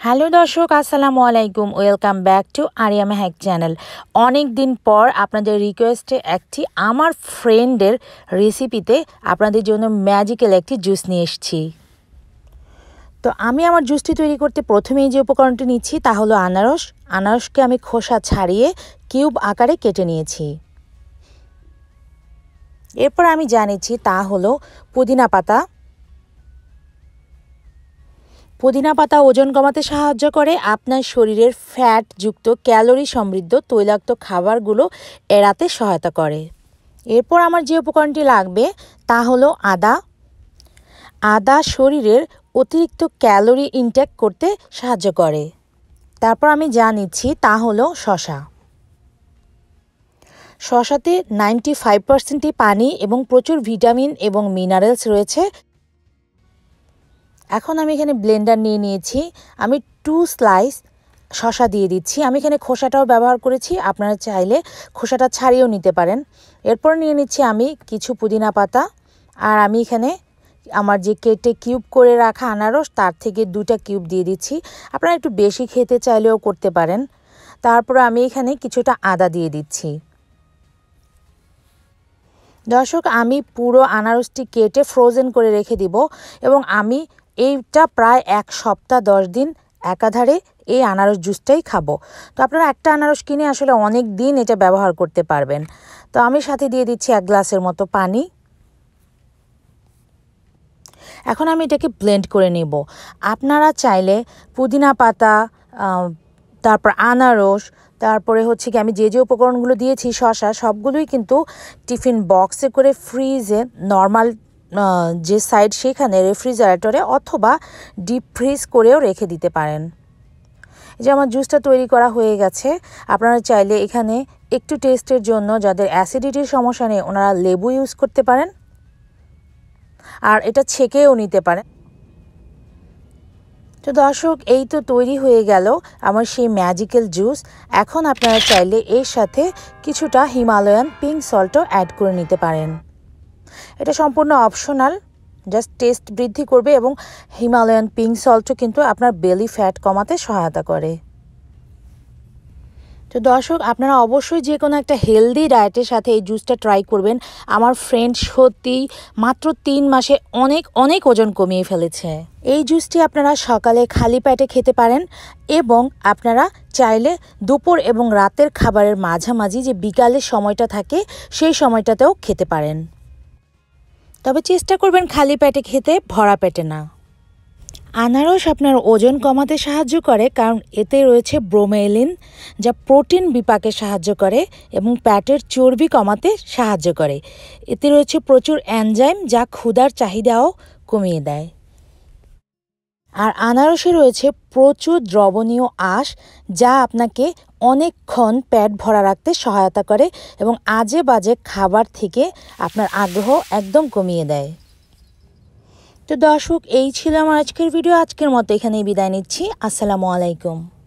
Hello দর্শক, আসসালামু আলাইকুম। ওয়েলকাম ব্যাক টু আরিয়াম হ্যাক চ্যানেল। অনেক দিন পর আপনাদের রিকোয়েস্টে একটি আমার ফ্রেন্ডের রেসিপিতে আপনাদের জন্য ম্যাজিক্যাল একটি জুস নিয়ে এসেছি। তো আমি আমার জুসটি তৈরি করতে প্রথমেই যে উপকরণটি নিচ্ছি তা হলো আনারস। আনারসকে আমি খোসা ছাড়িয়ে কিউব আকারে কেটে নিয়েছি। এরপর আমি জানিয়েছি তা হলো পুদিনা পাতা। পুদিনা পাতা ওজন কমাতে সাহায্য করে, আপনার শরীরের ফ্যাটযুক্ত ক্যালোরি সমৃদ্ধ তৈলাক্ত খাবারগুলো এড়াতে সহায়তা করে। এরপর আমার যে উপকরণটি লাগবে তা হলো আদা। আদা শরীরের অতিরিক্ত ক্যালোরি ইনটেক করতে সাহায্য করে। তারপর আমি যা নিচ্ছি তা হলো শসা। শসাতে 95% পানি এবং প্রচুর ভিটামিন এবং মিনারেলস রয়েছে। এখন আমি এখানে ব্লেন্ডার নিয়ে নিয়েছি। আমি 2 স্লাইস শসা দিয়ে দিচ্ছি। আমি এখানে খোসাটাও ব্যবহার করেছি, আপনারা চাইলে খোসাটা ছাড়িয়েও নিতে পারেন। এরপর নিয়ে নিচ্ছি আমি কিছু পুদিনা পাতা, আর আমি এখানে আমার যে কেটে কিউব করে রাখা আনারস তার থেকে 2টা কিউব দিয়ে দিচ্ছি। আপনারা একটু বেশি খেতে চাইলেও করতে পারেন। তারপর আমি এখানে কিছুটা আদা দিয়ে দিচ্ছি। দর্শক, আমি পুরো আনারসটি কেটে ফ্রোজেন করে রেখে দিব এবং আমি এইটা প্রায় 1 সপ্তাহ 10 দিন একাধারে এই আনারস জুসটাই খাবো। তো আপনারা একটা আনারস কিনে আসলে অনেক দিন এটা ব্যবহার করতে পারবেন। তো আমি সাথে দিয়ে দিচ্ছি 1 গ্লাসের মতো পানি। এখন আমি এটাকে ব্লেন্ড করে নেব। আপনারা চাইলে পুদিনা পাতা, তারপর আনারস, তারপরে হচ্ছে কি আমি যে উপকরণগুলো দিয়েছি শসা, সবগুলোই কিন্তু টিফিন বক্সে করে ফ্রিজে নর্মাল যে সাইড সেখানে রেফ্রিজারেটরে অথবা ডিপ ফ্রিজ করেও রেখে দিতে পারেন। যে আমার জুসটা তৈরি করা হয়ে গেছে। আপনারা চাইলে এখানে একটু টেস্টের জন্য যাদের অ্যাসিডিটির সমস্যা নেই ওনারা লেবু ইউজ করতে পারেন, আর এটা ছেঁকেও নিতে পারেন। তো দর্শক, এই তো তৈরি হয়ে গেল আমার সেই ম্যাজিক্যাল জুস। এখন আপনারা চাইলে এর সাথে কিছুটা হিমালয়ান পিঙ্ক সল্টও অ্যাড করে নিতে পারেন। এটা সম্পূর্ণ অপশনাল, জাস্ট টেস্ট বৃদ্ধি করবে এবং হিমালয়ান পিঙ্ক সল্টও কিন্তু আপনার বেলি ফ্যাট কমাতে সহায়তা করে। তো দর্শক, আপনারা অবশ্যই যে কোনো একটা হেলদি ডায়েটের সাথে এই জুসটা ট্রাই করবেন। আমার ফ্রেন্ড সত্যি মাত্র 3 মাসে অনেক অনেক ওজন কমিয়ে ফেলেছে। এই জুসটি আপনারা সকালে খালি পেটে খেতে পারেন এবং আপনারা চাইলে দুপুর এবং রাতের খাবারের মাঝামাঝি যে বিকালের সময়টা থাকে সেই সময়টাতেও খেতে পারেন। তবে চেষ্টা করবেন খালি পেটে খেতে, ভরা পেটে না। আনারস আপনার ওজন কমাতে সাহায্য করে কারণ এতে রয়েছে ব্রোমেলিন, যা প্রোটিন বিপাকে সাহায্য করে এবং পেটের চর্বি কমাতে সাহায্য করে। এতে রয়েছে প্রচুর এনজাইম যা ক্ষুধার চাহিদাও কমিয়ে দেয়। আর আনারসে রয়েছে প্রচুর দ্রবণীয় আঁশ যা আপনাকে অনেকক্ষণ পেট ভরা রাখতে সহায়তা করে এবং আজে বাজে খাবার থেকে আপনার আগ্রহ একদম কমিয়ে দেয়। তো দর্শক, এই ছিল আমার আজকের ভিডিও। আজকের মতো এখানেই বিদায় নিচ্ছি। আসসালামু আলাইকুম।